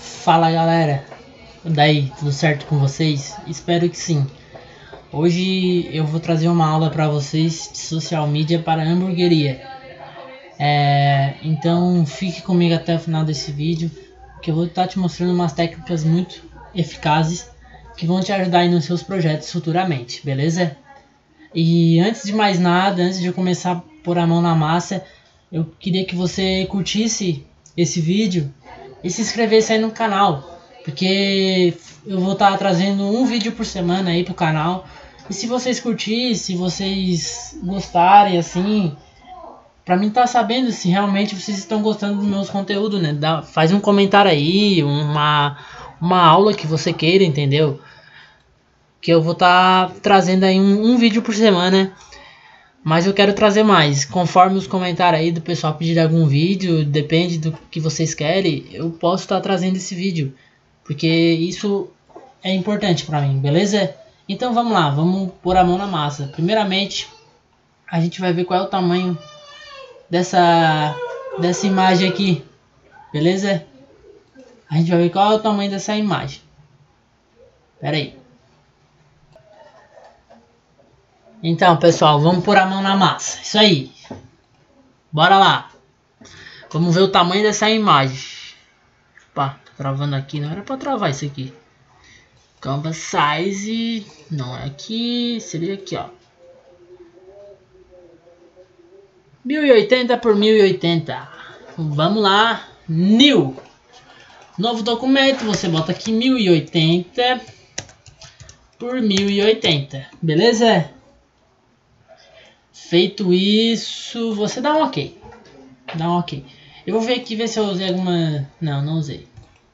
Fala galera, daí tudo certo com vocês? Espero que sim. Hoje eu vou trazer uma aula para vocês de social media para hamburgueria. Então fique comigo até o final desse vídeo, que eu vou estar te mostrando umas técnicas muito eficazes que vão te ajudar aí nos seus projetos futuramente, beleza? E antes de mais nada, antes de eu começar a pôr a mão na massa, eu queria que você curtisse esse vídeo e se inscrevesse aí no canal, porque eu vou estar trazendo um vídeo por semana aí pro canal. E se vocês curtirem, se vocês gostarem, assim, pra mim tá sabendo se realmente vocês estão gostando dos meus conteúdos, né? Faz um comentário aí, uma aula que você queira, entendeu? Que eu vou estar trazendo aí um vídeo por semana. Mas eu quero trazer mais, conforme os comentários aí do pessoal pedir algum vídeo, depende do que vocês querem, eu posso estar trazendo esse vídeo, porque isso é importante pra mim, beleza? Então vamos lá, vamos pôr a mão na massa. Primeiramente, a gente vai ver qual é o tamanho dessa imagem aqui, beleza? A gente vai ver qual é o tamanho dessa imagem. Pera aí. Então, pessoal, vamos pôr a mão na massa. Isso aí. Bora lá. Vamos ver o tamanho dessa imagem. Opa, tá travando aqui. Não era pra travar isso aqui. Canvas size. Não é aqui. Seria aqui, ó. 1080 por 1080. Vamos lá. New. Novo documento. Você bota aqui 1080 por 1080. Beleza? Feito isso, você dá um ok. Dá um ok. Eu vou ver aqui, ver se eu usei alguma... Não usei.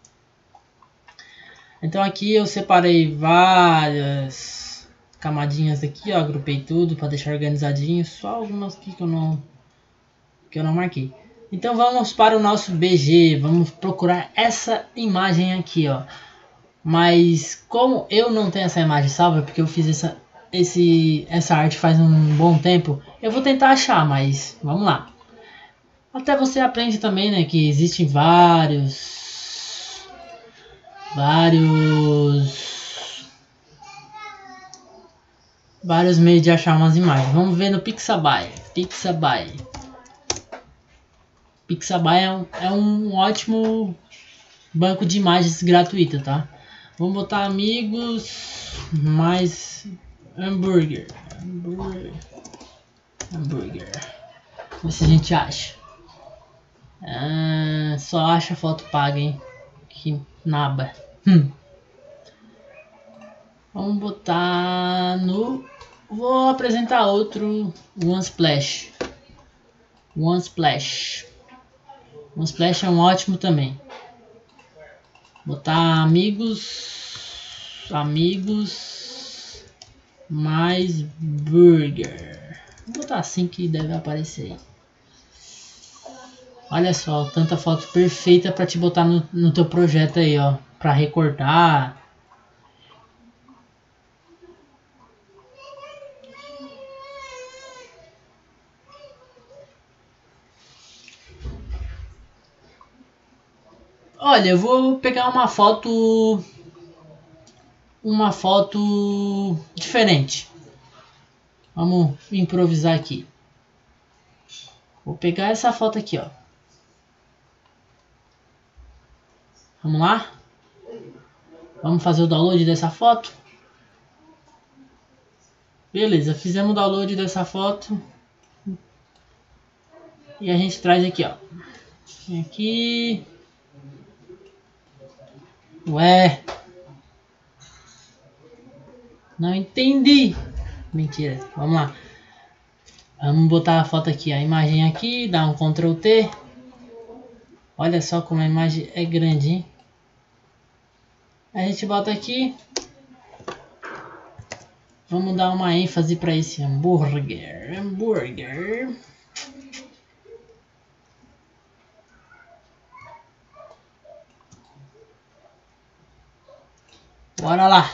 Então aqui eu separei várias camadinhas aqui, ó. Agrupei tudo para deixar organizadinho. Só algumas aqui que eu não marquei. Então vamos para o nosso BG. Vamos procurar essa imagem aqui, ó. Mas como eu não tenho essa imagem salva, porque eu fiz essa arte faz um bom tempo, eu vou tentar achar, mas vamos lá. Até você aprende também, né, que existem vários meios de achar umas imagens. Vamos ver no Pixabay. Pixabay é um ótimo banco de imagens gratuito, tá? Vamos botar amigos mais hambúrguer. Vamos ver se a gente acha. Só acha foto paga, hein? Que naba. Vamos botar no... Vou apresentar outro. Unsplash. Unsplash é um ótimo também. Botar amigos mais burger. Vou botar assim que deve aparecer aí. Olha só, tanta foto perfeita para te botar no teu projeto aí, ó, para recortar. Olha, eu vou pegar uma foto diferente. Vamos improvisar aqui. Vou pegar essa foto aqui, ó. Vamos lá? Vamos fazer o download dessa foto? Beleza, fizemos o download dessa foto. E a gente traz aqui, ó. Aqui. Ué. Não entendi. Mentira, vamos lá. Vamos botar a foto aqui, a imagem aqui, dá um Ctrl T. Olha só como a imagem é grande, hein? A gente bota aqui. Vamos dar uma ênfase para esse hambúrguer. Bora lá.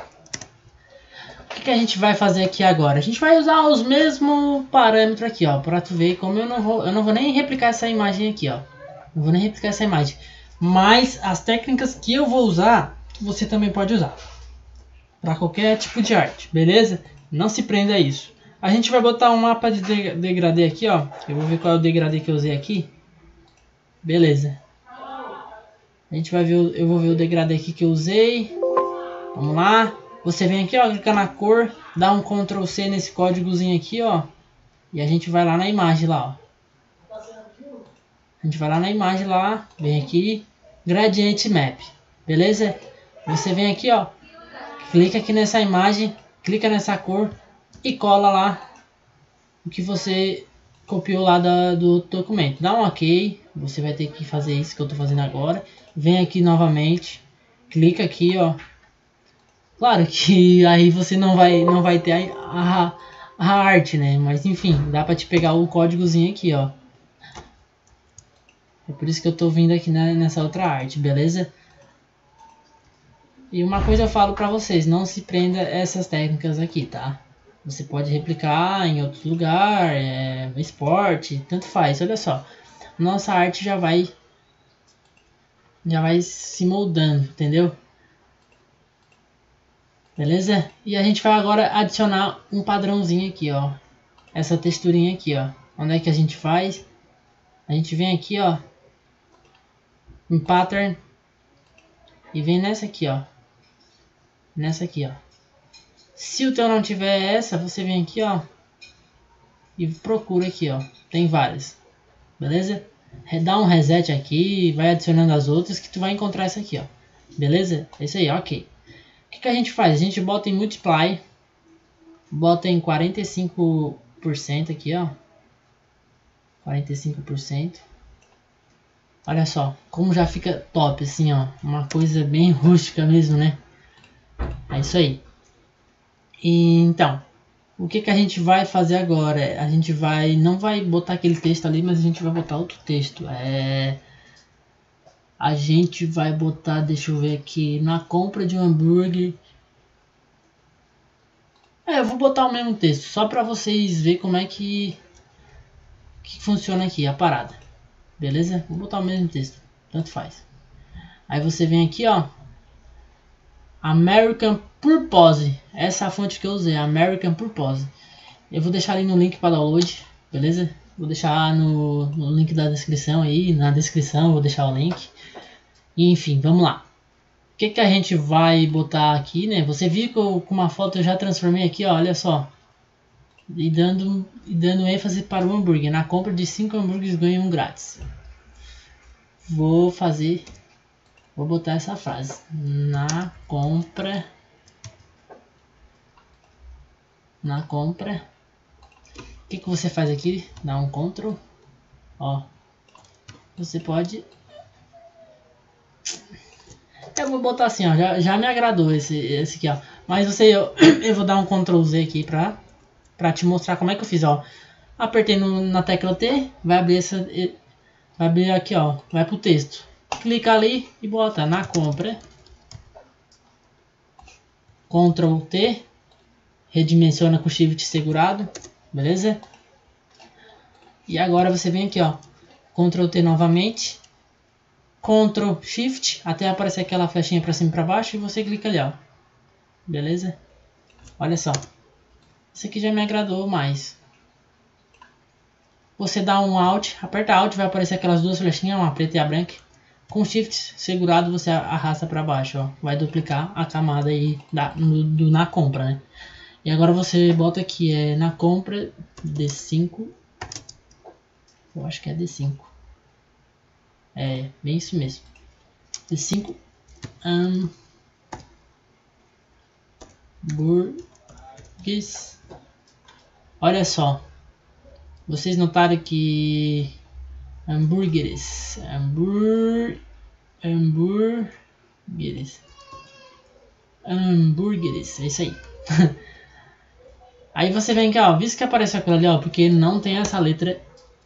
O que a gente vai fazer aqui agora? A gente vai usar os mesmos parâmetros aqui, ó, para tu ver como eu não vou nem replicar essa imagem aqui, ó. Não vou nem replicar essa imagem. Mas as técnicas que eu vou usar, você também pode usar. Para qualquer tipo de arte, beleza? Não se prenda a isso. A gente vai botar um mapa de degradê aqui, ó. Eu vou ver qual é o degradê que eu usei aqui. Beleza. A gente vai ver, eu vou ver o degradê aqui que eu usei. Vamos lá. Você vem aqui, ó, clica na cor, dá um Ctrl C nesse códigozinho aqui, ó. E a gente vai lá na imagem lá, ó. A gente vai lá na imagem lá, vem aqui, Gradient Map, beleza? Você vem aqui, ó, clica aqui nessa imagem, clica nessa cor e cola lá o que você copiou lá do documento. Dá um OK, você vai ter que fazer isso que eu tô fazendo agora. Vem aqui novamente, clica aqui, ó. Claro que aí você não vai ter a arte, né? Mas enfim, dá pra te pegar o códigozinho aqui, ó. É por isso que eu tô vindo aqui nessa outra arte, beleza? E uma coisa eu falo pra vocês, não se prenda a essas técnicas aqui, tá? Você pode replicar em outro lugar, esporte, tanto faz. Olha só, nossa arte já vai se moldando, entendeu? Beleza? E a gente vai agora adicionar um padrãozinho aqui, ó. Essa texturinha aqui, ó. Onde é que a gente faz? A gente vem aqui, ó, em pattern e vem nessa aqui, ó. Nessa aqui, ó. Se o teu não tiver essa, você vem aqui, ó, e procura aqui, ó. Tem várias, beleza? Dá um reset aqui, vai adicionando as outras que tu vai encontrar essa aqui, ó. Beleza? É isso aí, ok. O que a gente faz? A gente bota em multiply, bota em 45% aqui, ó. 45%. Olha só, como já fica top, assim, ó. Uma coisa bem rústica mesmo, né? É isso aí. E, então, o que a gente vai fazer agora? A gente não vai botar aquele texto ali, mas a gente vai botar outro texto. A gente vai botar, deixa eu ver aqui, na compra de um hambúrguer. Eu vou botar o mesmo texto, só para vocês verem como é que funciona aqui a parada. Beleza? Vou botar o mesmo texto, tanto faz. Aí você vem aqui, ó, American Purpose. Essa é a fonte que eu usei, American Purpose. Eu vou deixar ali no link para download, beleza? Vou deixar no link da descrição aí, na descrição vou deixar o link. E, enfim, vamos lá. O que a gente vai botar aqui, né? Você viu que com uma foto eu já transformei aqui, ó, olha só. E dando ênfase para o hambúrguer. Na compra de 5 hambúrgueres ganha um grátis. Vou botar essa frase. Na compra. O que você faz aqui? Dá um Ctrl. Ó. Você pode. Eu vou botar assim, ó. Já me agradou esse aqui, ó. Mas eu vou dar um Ctrl Z aqui pra te mostrar como é que eu fiz, ó. Apertei na tecla T, vai abrir vai abrir aqui, ó, vai pro texto. Clica ali e bota na compra. Ctrl T, redimensiona com Shift segurado, beleza? E agora você vem aqui, ó, Ctrl T novamente, Ctrl Shift, até aparecer aquela flechinha para cima e para baixo e você clica ali, ó. Beleza? Olha só. Isso aqui já me agradou mais. Você dá um Alt, aperta Alt, vai aparecer aquelas duas flechinhas, uma preta e a branca. Com Shift segurado você arrasta para baixo, ó. Vai duplicar a camada aí na compra, né? E agora você bota aqui, na compra D5. Eu acho que é D5. É, bem isso mesmo. D5 hambúrgueres. Olha só. Vocês notaram que hambúrgueres, é isso aí. Aí você vem aqui, ó, visto que apareceu aquilo ali, ó, porque não tem essa letra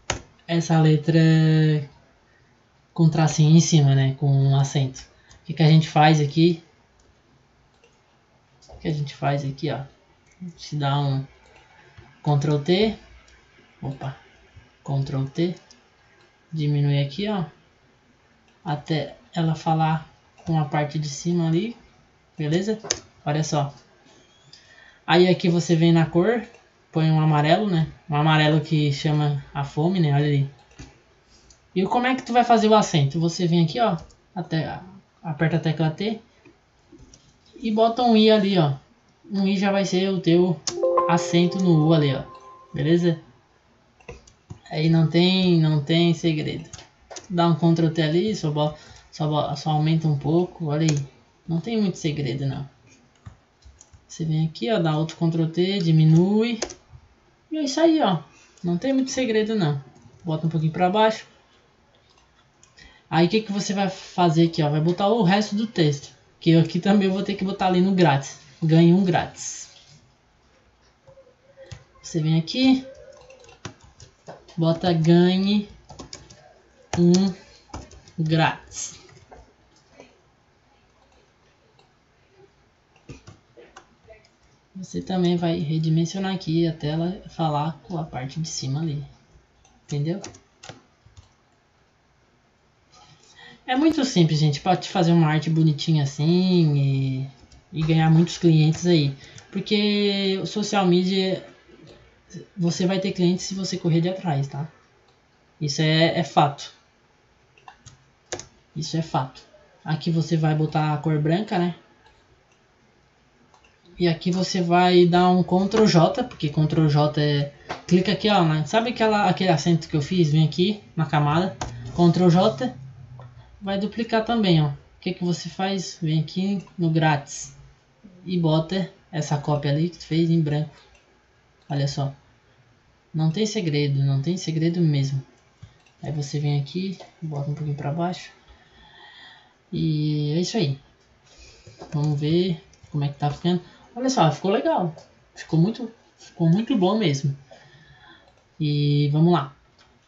com tracinho em cima, né, com um acento. O que a gente faz aqui? O que a gente faz aqui, ó? A gente dá um Ctrl T. Opa, Ctrl T, diminui aqui, ó, até ela falar com a parte de cima ali, beleza? Olha só. Aí aqui você vem na cor, põe um amarelo, né? Um amarelo que chama a fome, né? Olha ali. E como é que tu vai fazer o acento? Você vem aqui, ó, até aperta a tecla T e bota um I ali, ó. Um I já vai ser o teu acento no U ali, ó. Beleza? Aí não tem segredo. Dá um Ctrl T ali, só aumenta um pouco, olha aí. Não tem muito segredo não. Você vem aqui, ó, dá outro Ctrl T, diminui. E é isso aí, ó. Não tem muito segredo não. Bota um pouquinho para baixo. Aí o que você vai fazer aqui, ó? Vai botar o resto do texto. Que eu aqui também vou ter que botar ali no grátis. Ganhe um grátis. Você vem aqui. Bota ganhe um grátis. Você também vai redimensionar aqui até ela falar com a parte de cima ali. Entendeu? É muito simples, gente. Pode fazer uma arte bonitinha assim e ganhar muitos clientes aí. Porque o social media, você vai ter clientes se você correr de atrás, tá? Isso é fato. Isso é fato. Aqui você vai botar a cor branca, né? E aqui você vai dar um Ctrl J, porque Ctrl J é... Clica aqui, ó, né? Sabe aquele acento que eu fiz? Vem aqui na camada, Ctrl J, vai duplicar também, ó. O que você faz? Vem aqui no grátis e bota essa cópia ali que tu fez em branco. Olha só. Não tem segredo mesmo. Aí você vem aqui, bota um pouquinho para baixo. E é isso aí. Vamos ver como é que tá ficando. Olha só, ficou legal. Ficou muito bom mesmo. E vamos lá.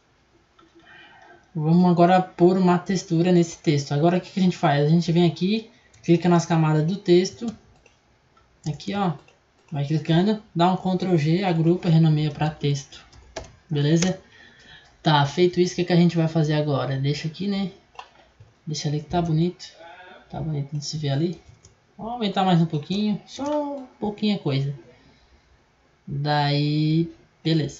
Vamos agora pôr uma textura nesse texto. Agora o que a gente faz? A gente vem aqui, clica nas camadas do texto. Aqui, ó. Vai clicando, dá um Ctrl G, agrupa, renomeia para texto. Beleza? Tá, feito isso, o que a gente vai fazer agora? Deixa aqui, né? Deixa ali que tá bonito. Tá bonito de se ver ali. Vou aumentar mais um pouquinho. Só um pouquinho coisa. Daí, beleza.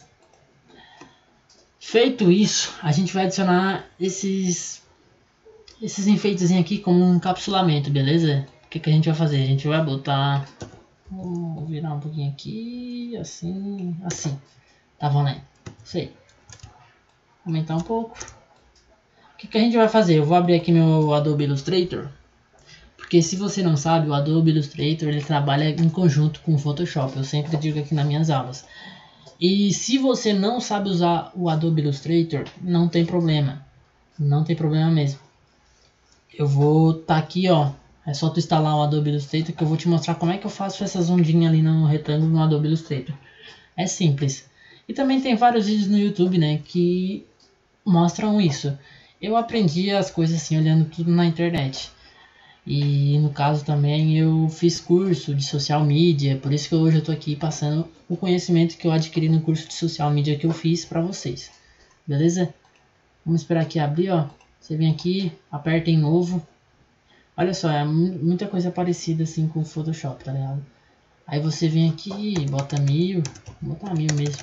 Feito isso, a gente vai adicionar esses enfeites aqui como um encapsulamento, beleza? O que a gente vai fazer? A gente vai botar... Vou virar um pouquinho aqui, assim. Tá valendo. Isso aí. Aumentar um pouco. O que a gente vai fazer? Eu vou abrir aqui meu Adobe Illustrator. Porque se você não sabe, o Adobe Illustrator ele trabalha em conjunto com o Photoshop. Eu sempre digo aqui nas minhas aulas. E se você não sabe usar o Adobe Illustrator, não tem problema. Não tem problema mesmo. Eu vou tá aqui, ó. É só tu instalar o Adobe Illustrator que eu vou te mostrar como é que eu faço essas ondinhas ali no retângulo no Adobe Illustrator. É simples. E também tem vários vídeos no YouTube, né, que mostram isso. Eu aprendi as coisas assim olhando tudo na internet. E no caso também eu fiz curso de social media, por isso que hoje eu tô aqui passando o conhecimento que eu adquiri no curso de social media que eu fiz para vocês. Beleza? Vamos esperar aqui abrir, ó. Você vem aqui, aperta em novo. Olha só, é muita coisa parecida assim com o Photoshop, tá ligado? Aí você vem aqui, bota 1000, vou botar 1000 mesmo.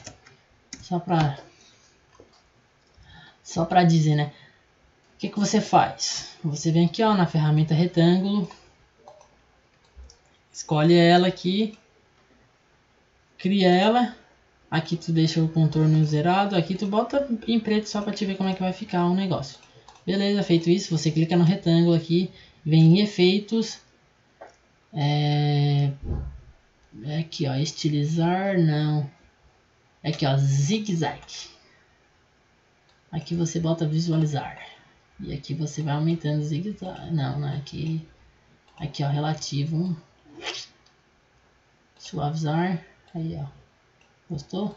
Só pra dizer, né? O que você faz? Você vem aqui, ó, na ferramenta retângulo. Escolhe ela aqui. Cria ela. Aqui tu deixa o contorno zerado. Aqui tu bota em preto só pra te ver como é que vai ficar o negócio. Beleza, feito isso, você clica no retângulo aqui. Vem em efeitos. Aqui, ó, estilizar, não. Aqui, ó, zigue-zague. Aqui você bota visualizar. E aqui você vai aumentando o zigue-zague. Não, aqui. Aqui, ó, relativo. Suavizar. Aí, ó. Gostou?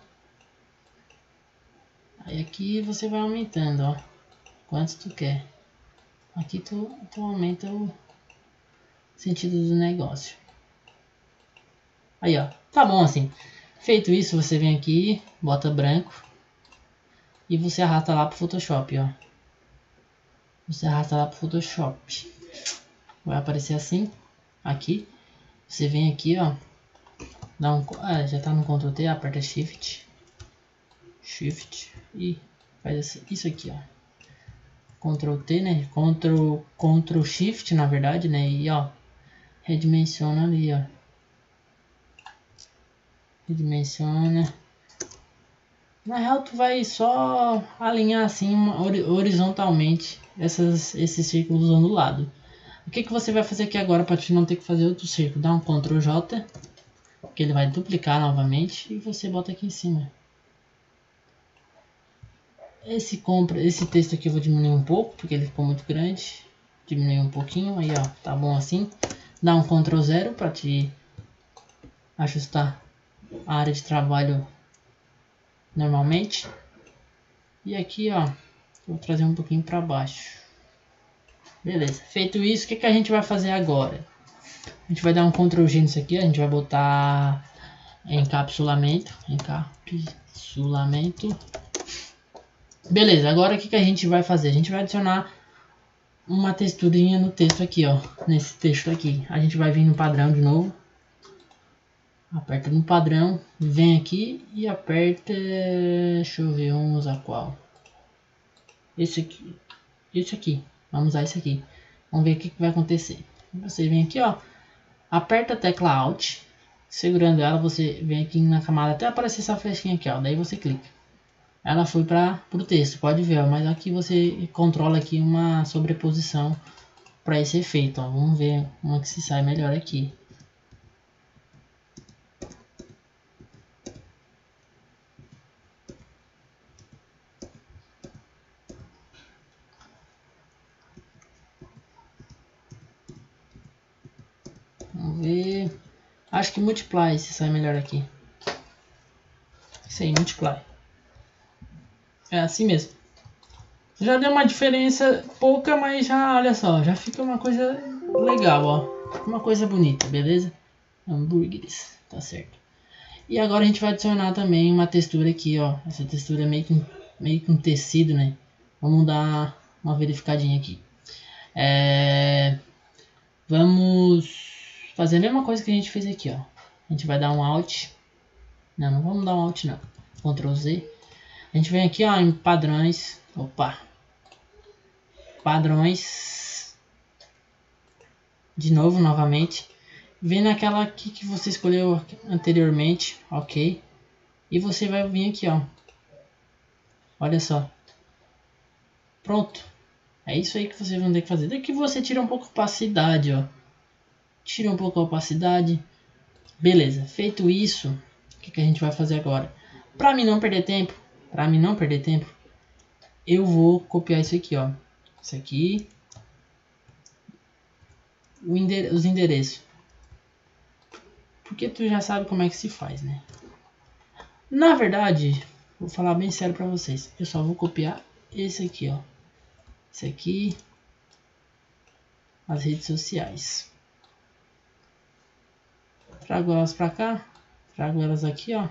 Aí aqui você vai aumentando, ó. Quantos tu quer. Aqui tu aumenta o sentido do negócio. Aí, ó. Tá bom assim. Feito isso, você vem aqui, bota branco. E você arrasta lá pro Photoshop, ó. Você arrasta lá pro Photoshop. Vai aparecer assim, aqui. Você vem aqui, ó. Dá um, já tá no Ctrl T, aperta Shift. Shift e faz isso aqui, ó. Ctrl T, né? Ctrl Shift, na verdade, né? E ó, redimensiona ali, ó. Redimensiona. Na real, tu vai só alinhar assim horizontalmente esses círculos ondulados. O que você vai fazer aqui agora para te não ter que fazer outro círculo? Dá um Ctrl J, que ele vai duplicar novamente e você bota aqui em cima. Esse texto aqui eu vou diminuir um pouco, porque ele ficou muito grande. Diminuir um pouquinho, aí ó, tá bom assim. Dá um Ctrl 0 para te ajustar a área de trabalho normalmente. E aqui ó, vou trazer um pouquinho para baixo. Beleza, feito isso, o que a gente vai fazer agora? A gente vai dar um Ctrl G nisso aqui, a gente vai botar encapsulamento. Beleza, agora o que a gente vai fazer? A gente vai adicionar uma texturinha no texto aqui, ó. Nesse texto aqui. A gente vai vir no padrão de novo. Aperta no padrão, vem aqui e aperta... Deixa eu ver, vamos usar qual? Esse aqui. Esse aqui. Vamos usar esse aqui. Vamos ver o que vai acontecer. Você vem aqui, ó. Aperta a tecla Alt. Segurando ela, você vem aqui na camada até aparecer essa flechinha aqui, ó. Daí você clica. Ela foi para o texto, pode ver, ó, mas aqui você controla aqui uma sobreposição para esse efeito, ó. Vamos ver uma que se sai melhor aqui. Vamos ver. Acho que Multiply se sai melhor aqui. Isso aí, Multiply. É assim mesmo. Já deu uma diferença pouca, mas já, olha só, já fica uma coisa legal, ó. Uma coisa bonita, beleza? Hambúrgueres, tá certo. E agora a gente vai adicionar também uma textura aqui, ó. Essa textura é meio que um tecido, né? Vamos dar uma verificadinha aqui. Vamos fazer a mesma coisa que a gente fez aqui, ó. A gente vai dar um Alt. Não vamos dar um Alt não. Ctrl Z. A gente vem aqui, ó, em padrões. Opa. Padrões. De novo, novamente. Vem naquela aqui que você escolheu anteriormente. Ok. E você vai vir aqui, ó. Olha só. Pronto. É isso aí que vocês vão ter que fazer. Daqui você tira um pouco a opacidade, ó. Tira um pouco a opacidade. Beleza. Feito isso, o que a gente vai fazer agora? Para mim não perder tempo. Eu vou copiar isso aqui, ó. Isso aqui. Os endereços. Porque tu já sabe como é que se faz, né? Na verdade, vou falar bem sério para vocês. Eu só vou copiar esse aqui, ó. Esse aqui. As redes sociais. Trago elas para cá. Trago elas aqui, ó.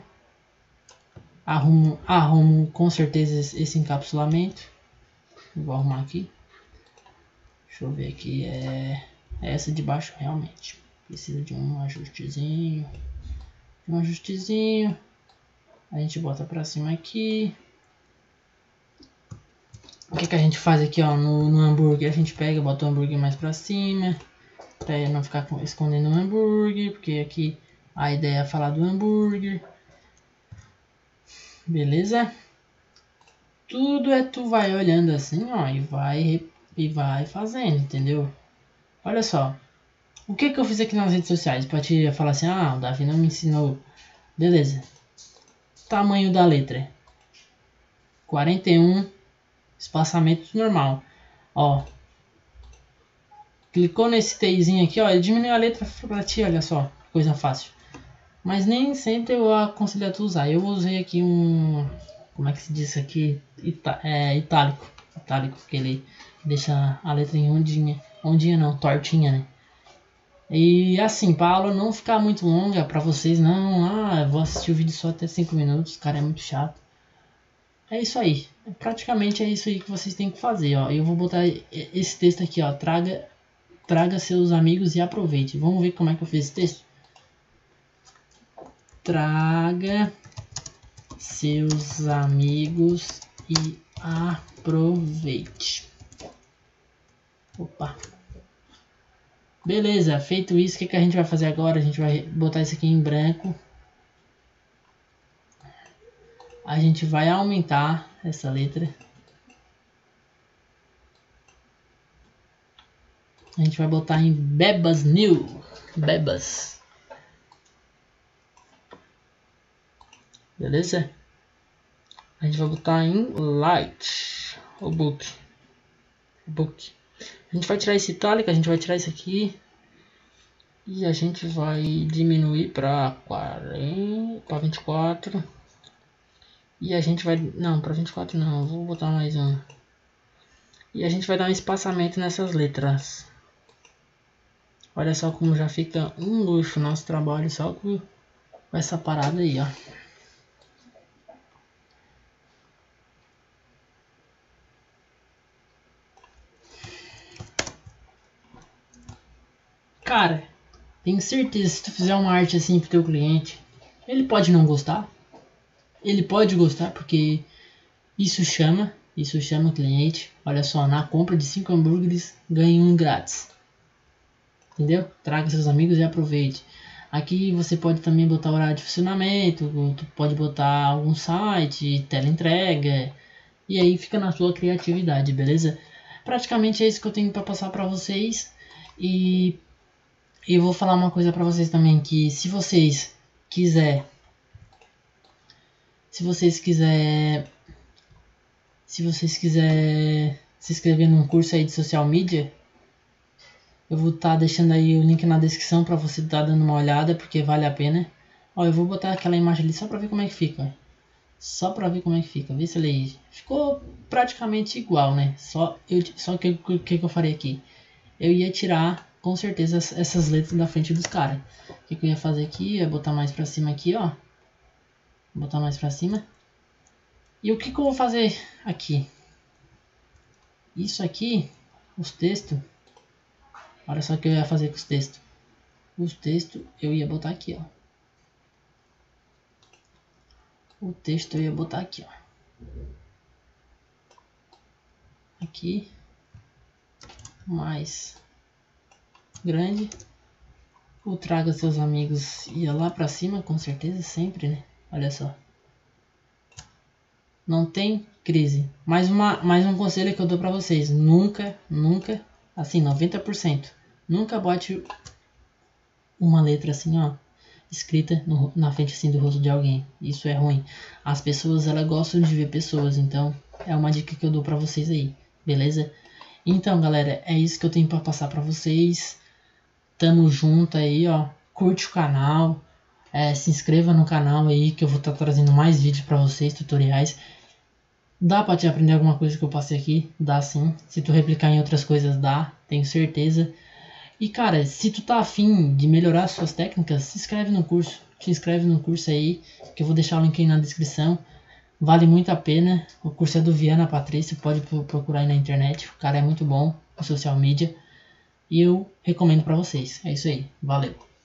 Arrumo com certeza esse encapsulamento. Vou arrumar aqui. Deixa eu ver aqui. É essa de baixo realmente. Precisa de um ajustezinho. A gente bota pra cima aqui. O que a gente faz aqui, ó, no hambúrguer? A gente pega, bota o hambúrguer mais pra cima. Pra não ficar escondendo o hambúrguer. Porque aqui a ideia é falar do hambúrguer. Beleza? Tudo tu vai olhando assim, ó, e vai fazendo, entendeu? Olha só. O que eu fiz aqui nas redes sociais? Pra te falar assim, o Davi não me ensinou. Beleza. Tamanho da letra. 41. Espaçamento normal. Ó. Clicou nesse Tzinho aqui, ó. Ele diminuiu a letra pra ti, olha só. Coisa fácil. Mas nem sempre eu aconselho a tu usar. Eu usei aqui um... Como é que se diz isso aqui? Itálico. Itálico, que ele deixa a letra em ondinha. Ondinha não, tortinha, né? E assim, para a aula não ficar muito longa, para vocês não, eu vou assistir o vídeo só até 5 minutos, cara, é muito chato. É isso aí. Praticamente é isso aí que vocês têm que fazer, ó. Eu vou botar esse texto aqui, ó. Traga seus amigos e aproveite. Vamos ver como é que eu fiz esse texto? Traga seus amigos e aproveite. Opa. Beleza, feito isso, o que a gente vai fazer agora? A gente vai botar isso aqui em branco. A gente vai aumentar essa letra. A gente vai botar em Bebas New. Bebas. Beleza? A gente vai botar em Light. O Book. A gente vai tirar esse itálico, a gente vai tirar isso aqui. E a gente vai diminuir para 40, para 24. E a gente vai... Não, para 24 não, vou botar mais um. E a gente vai dar um espaçamento nessas letras. Olha só como já fica um luxo nosso trabalho só com essa parada aí, ó. Cara, tenho certeza, se tu fizer uma arte assim pro teu cliente, ele pode não gostar. Ele pode gostar porque isso chama o cliente. Olha só, na compra de 5 hambúrgueres, ganhe um grátis. Entendeu? Traga seus amigos e aproveite. Aqui você pode também botar horário de funcionamento, tu pode botar algum site, teleentrega, e aí fica na sua criatividade, beleza? Praticamente é isso que eu tenho para passar para vocês. E eu vou falar uma coisa para vocês também, que se vocês quiserem se inscrever num curso aí de social media, eu vou estar deixando aí o link na descrição para você estar dando uma olhada, porque vale a pena. Ó, eu vou botar aquela imagem ali só para ver como é que fica. Só para ver como é que fica. Vê se ele ficou praticamente igual, né? Só que o que eu faria aqui? Eu ia tirar com certeza essas letras da frente dos caras. O que eu ia fazer aqui? É botar mais para cima aqui, ó. Botar mais para cima. E o que eu vou fazer aqui? Isso aqui, os textos. Olha só o que eu ia fazer com os textos. Os textos eu ia botar aqui, ó. O texto eu ia botar aqui, ó. Aqui. Mais grande. O traga seus amigos ia lá pra cima, com certeza, sempre, né? Olha só. Não tem crise. Mais um conselho que eu dou pra vocês. Nunca, assim, 90%. Nunca bote uma letra assim, ó, escrita na frente assim do rosto de alguém. Isso é ruim. As pessoas, elas gostam de ver pessoas, então é uma dica que eu dou pra vocês aí, beleza? Então, galera, é isso que eu tenho pra passar pra vocês. Tamo junto aí, ó. Curte o canal. Se inscreva no canal aí, que eu vou estar trazendo mais vídeos pra vocês, tutoriais. Dá pra te aprender alguma coisa que eu passei aqui? Dá sim. Se tu replicar em outras coisas, dá. Tenho certeza. E cara, se tu tá afim de melhorar suas técnicas, se inscreve no curso. Te inscreve no curso aí, que eu vou deixar o link aí na descrição. Vale muito a pena. O curso é do Viana Patrício, pode procurar aí na internet. O cara é muito bom no social media. E eu recomendo pra vocês. É isso aí. Valeu.